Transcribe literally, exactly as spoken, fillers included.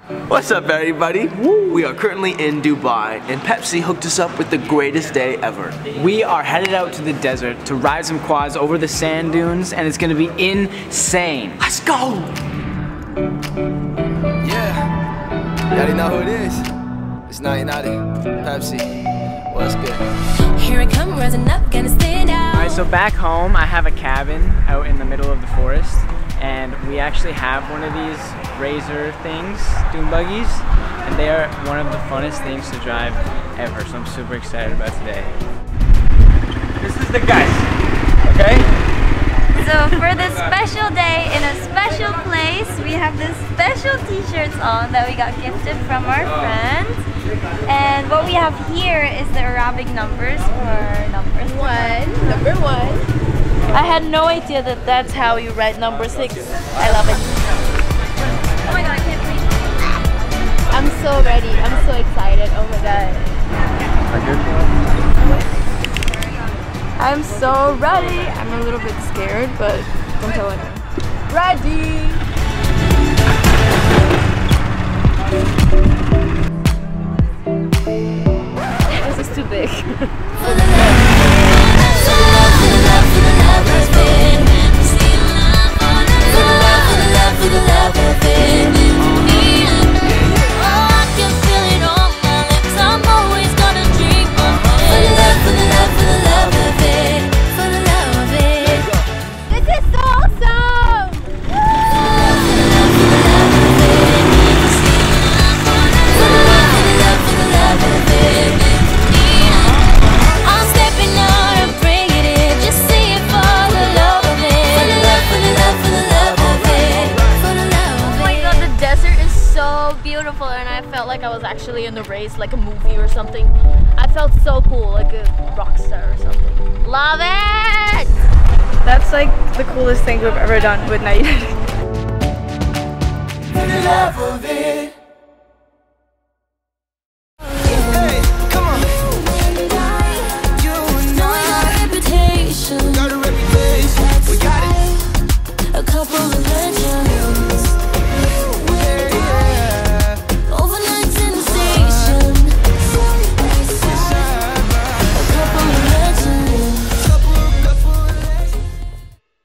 What's up, everybody? Woo. We are currently in Dubai, and Pepsi hooked us up with the greatest day ever. We are headed out to the desert to ride some quads over the sand dunes, and it's gonna be insane. Let's go! Yeah, you already know who it is. It's ninety ninety, Pepsi. What's good? Here I come, rising up, gonna stand out. Alright, so back home, I have a cabin out in the middle of the forest, and we actually have one of these razor things, dune buggies, and they are one of the funnest things to drive ever, so I'm super excited about today. This is the guys, okay? So for this special day in a special place, we have this special t-shirts on that we got gifted from our friends. And what we have here is the Arabic numbers for numbers. One, number one. I had no idea that that's how you write number six. I love it. Oh my god, I can't wait. I'm so ready. I'm so excited. Oh my god. I'm so ready. I'm a little bit scared, but don't tell anyone. Ready! This is too big. Beautiful, and I felt like I was actually in the race, like a movie or something. I felt so cool, like a rock star or something. Love it! That's like the coolest thing we've ever done with ninety ninety. For the love of it.